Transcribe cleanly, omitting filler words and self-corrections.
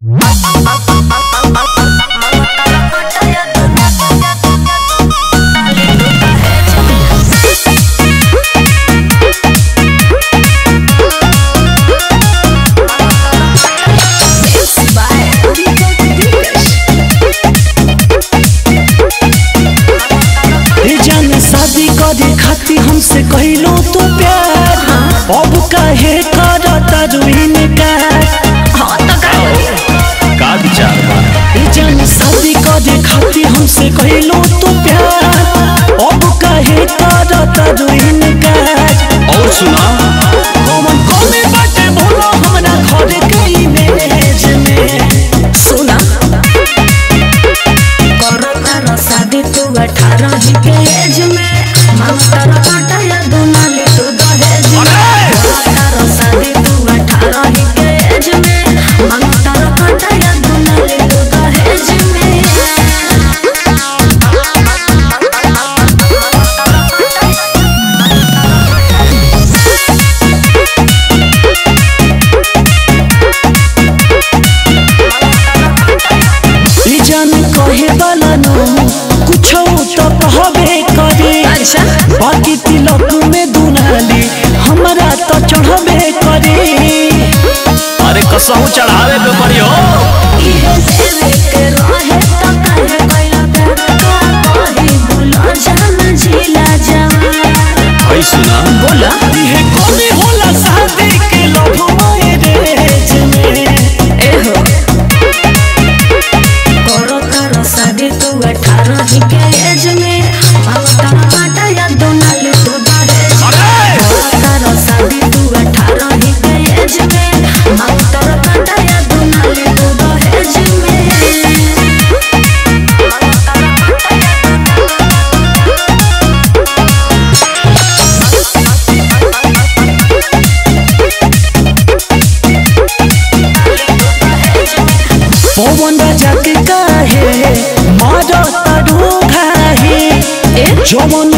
खाती हमसे कहलो तो प्यार अब काहे करता रुइन का विचार बा जान शादी करे खाती हमसे कहलो तो प्यार अब काहे करता रुइन का। और सुना कौन कमे बाटे बोलो हमरा घर के इमेज में सुना करता रो शादी तू 18 ही के एज में मास्टर काटा या दुनाली तू दहेज में करता रो शादी तू 18 ही के एज में मास्टर काटा या दुनाली तू दहेज में। जान कहे वाला नो कुछ तो कहबे करे बाकी तिलक में दुनाली हमरा तो चढ़बे करे। अरे कसहू चढ़ावे पे पड़ी हो इहे देवे के रहे तो काहे कइला कहीं भूल जान जिला जवान। भाई सुना बोला इहे कोने होला शादी के लव मैरिज में एहो शादी तू 18 ही के एज में मास्टर काटा या दुनाली तू दहेज में शादी तू 18 ही के एज में मास्टर काटा या दुनाली तू दहेज में। पवन राजा के काहे मारो तड़ू घाही जवन